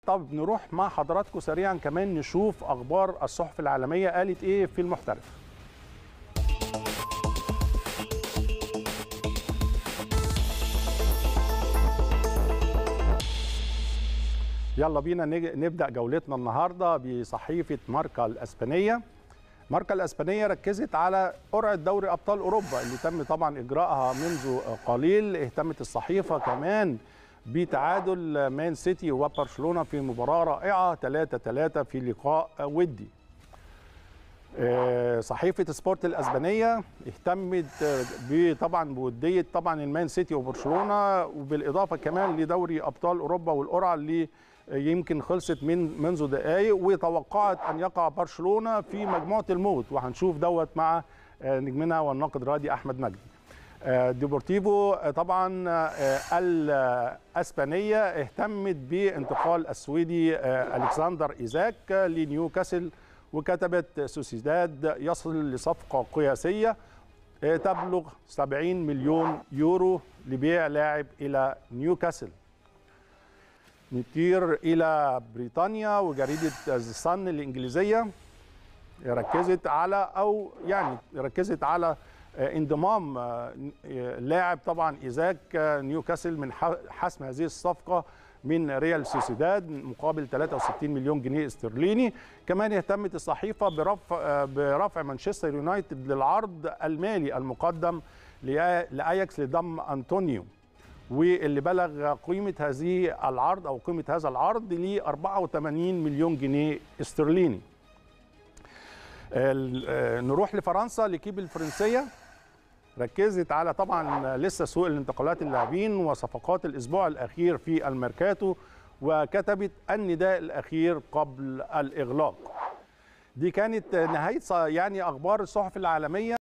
طب نروح مع حضراتكم سريعا كمان نشوف اخبار الصحف العالميه قالت ايه في المحترف. يلا بينا نبدا جولتنا النهارده بصحيفه ماركا الاسبانيه. ماركا الاسبانيه ركزت على قرعه دوري ابطال اوروبا اللي تم طبعا اجراءها منذ قليل. اهتمت الصحيفه كمان بتعادل مان سيتي وبرشلونه في مباراه رائعه 3-3 في لقاء ودي. صحيفه سبورت الاسبانيه اهتمت طبعا بوديه طبعا المان سيتي وبرشلونه، وبالاضافه كمان لدوري ابطال اوروبا والقرعه اللي يمكن خلصت منذ دقائق، وتوقعت ان يقع برشلونه في مجموعه الموت، وهنشوف دوت مع نجمنا والناقد الرياضي احمد مجدي. ديبورتيفو طبعا الاسبانيه اهتمت بانتقال السويدي الكسندر ايزاك لنيوكاسل، وكتبت سوسيداد يصل لصفقه قياسيه تبلغ 70 مليون يورو لبيع لاعب الى نيوكاسل. نطير الى بريطانيا، وجريده الصن الانجليزيه ركزت على انضمام لاعب طبعا ايزاك نيوكاسل من حسم هذه الصفقه من ريال سوسيداد مقابل 63 مليون جنيه استرليني. كمان اهتمت الصحيفه برفع مانشستر يونايتد للعرض المالي المقدم لاياكس لضم انطونيو، واللي بلغ قيمه هذه العرض او قيمه هذا العرض ل 84 مليون جنيه استرليني. نروح لفرنسا. ليكيب الفرنسيه ركزت على طبعا لسه سوق الانتقالات اللاعبين وصفقات الاسبوع الاخير في الميركاتو، وكتبت النداء الاخير قبل الاغلاق. دي كانت نهايه اخبار الصحف العالميه.